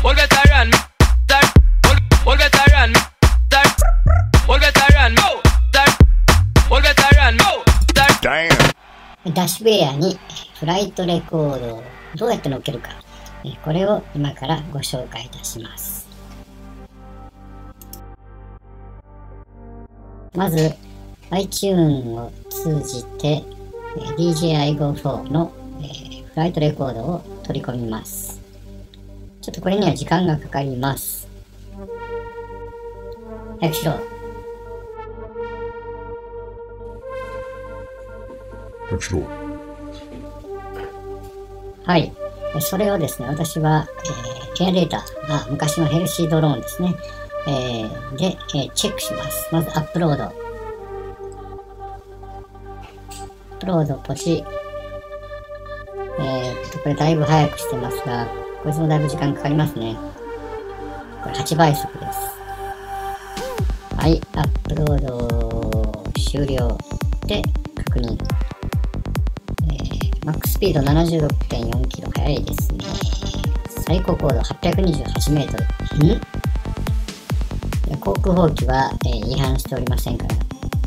ダッシュベアにフライトレコードをどうやって乗っけるか、これを今からご紹介いたします。まず iTunes を通じて DJI-Go4 のフライトレコードを取り込みます。ちょっとこれには時間がかかります。早くしろ。はい。それをですね、私は、エアデータ、昔のヘルシードローンですね。で、チェックします。まずアップロード。アップロードポチ。これだいぶ早くしてますが、こいつもだいぶ時間かかりますね。これ8倍速です。はい、アップロード終了で確認。マックススピード 76.4 キロ、速いですね。最高高度828メートル。航空法規は、違反しておりませんから。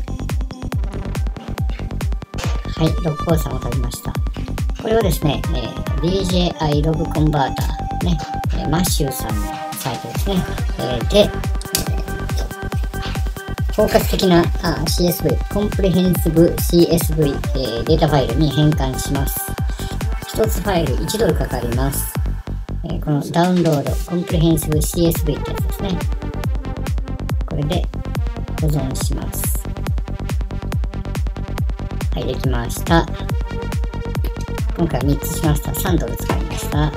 はい、ログコード3を取りました。これをですね、DJI ログコンバーター、ね、マッシューさんのサイトですね。で、包括的なCSV、コンプレヘンシブ CSV、データファイルに変換します。一つファイル1ドルかかります。このダウンロード、コンプレヘンシブ CSV ってやつですね。これで保存します。はい、できました。今回は3つしました。3ドル使いました。はい、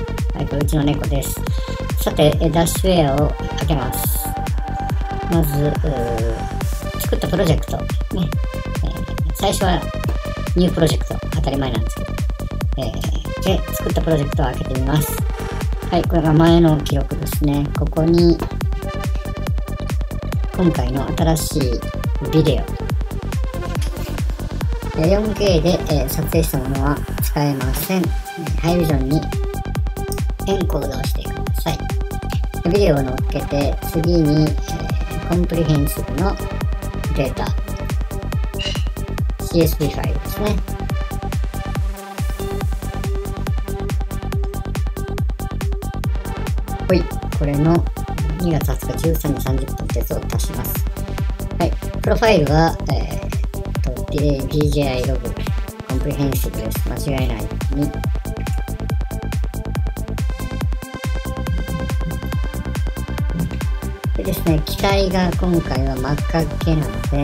これうちの猫です。さて、ダッシュウェアを開けます。まず、作ったプロジェクト、ね最初はニュープロジェクト、当たり前なんですけど、で、作ったプロジェクトを開けてみます。はい、これが前の記録ですね。ここに、今回の新しいビデオ、4K で、撮影したものは使えません。ハイビジョンにエンコードをしてください。ビデオを乗っけて、次に、コンプリヘンシブのデータ CSV ファイルですね。ほい、これの2月20日13時30分ってやつを足します。はい、プロファイルは、DJI ログコンプリヘンシブです。間違いないように。でですね、機体が今回は真っ赤っけなので、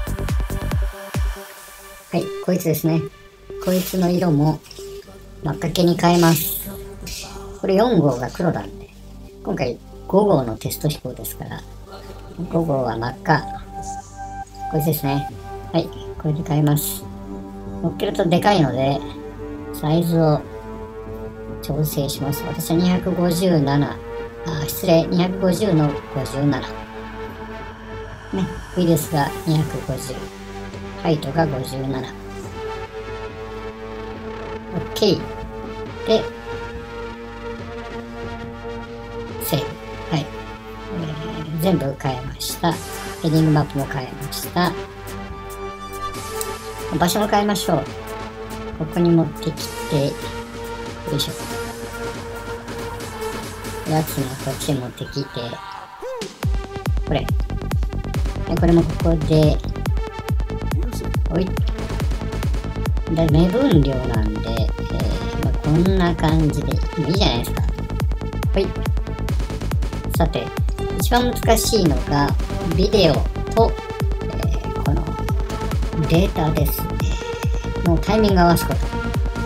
はい、こいつですね。こいつの色も真っ赤けに変えます。これ4号が黒なんで、今回5号のテスト飛行ですから、5号は真っ赤。こいつですね。はい、これで変えます。乗っけるとでかいので、サイズを調整します。私は257。失礼、250の57。ね、ウィルスが250。ハイトが57。OK。で、セーブ。はい。全部変えました。ヘディングマップも変えました。場所も変えましょう。ここに持ってきて、よいしょ。やつもこっちに持ってきて、これ。これもここで、おい。だ目分量なんで、こんな感じでいいじゃないですか。ほい。さて、一番難しいのが、ビデオと、このデータですね。のタイミング合わすこと。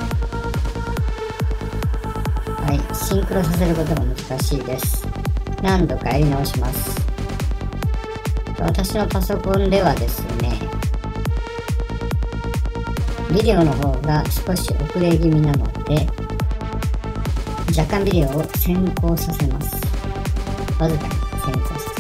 はい、シンクロさせることが難しいです。何度かやり直します。私のパソコンではですね、ビデオの方が少し遅れ気味なので、若干ビデオを先行させます。わずかに先行させます。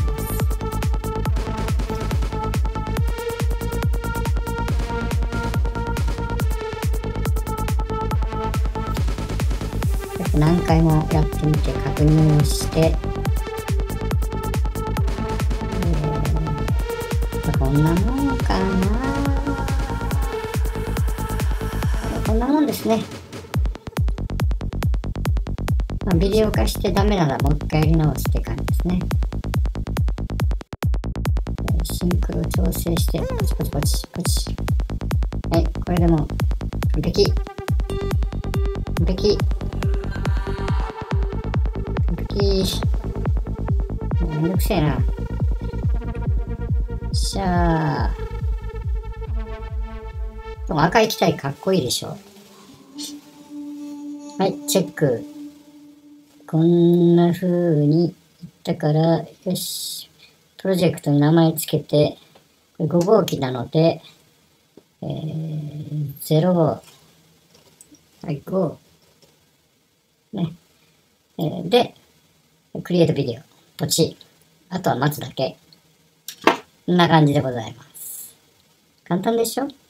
何回もやってみて確認をして、こんなもんかな。こんなもんですね。ビデオ化してダメならもう一回やり直すって感じですね。シンクロ調整して、ポチポチポチポチ。はい、これでも完璧。完璧。完璧。めんどくせえな。よっしゃー。でも赤い機体かっこいいでしょ。はい、チェック。こんな風にいったから、よし。プロジェクトに名前つけて、これ5号機なので、05。はい、5。ね。で、クリエイトビデオ。ポチ。あとは待つだけ。こんな感じでございます。簡単でしょ？